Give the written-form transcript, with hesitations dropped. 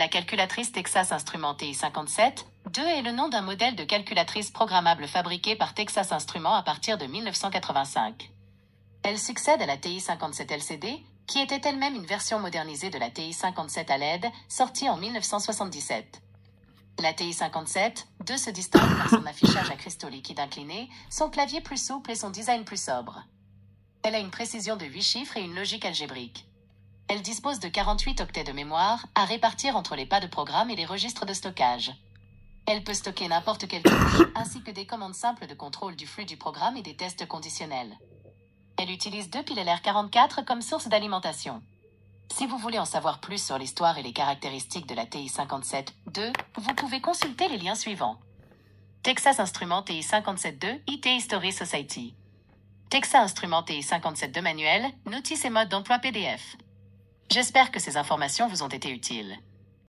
La calculatrice Texas Instruments TI-57-2 est le nom d'un modèle de calculatrice programmable fabriqué par Texas Instruments à partir de 1985. Elle succède à la TI-57 LCD, qui était elle-même une version modernisée de la TI-57 à LED, sortie en 1977. La TI-57-2 se distingue par son affichage à cristaux liquides inclinés, son clavier plus souple et son design plus sobre. Elle a une précision de 8 chiffres et une logique algébrique. Elle dispose de 48 octets de mémoire, à répartir entre les pas de programme et les registres de stockage. Elle peut stocker n'importe quelle touche, ainsi que des commandes simples de contrôle du flux du programme et des tests conditionnels. Elle utilise 2 piles LR44 comme source d'alimentation. Si vous voulez en savoir plus sur l'histoire et les caractéristiques de la TI-57-2, vous pouvez consulter les liens suivants. Texas Instruments TI-57-2 IT History Society. Texas Instruments TI-57-2 manuel, notices et modes d'emploi PDF. J'espère que ces informations vous ont été utiles.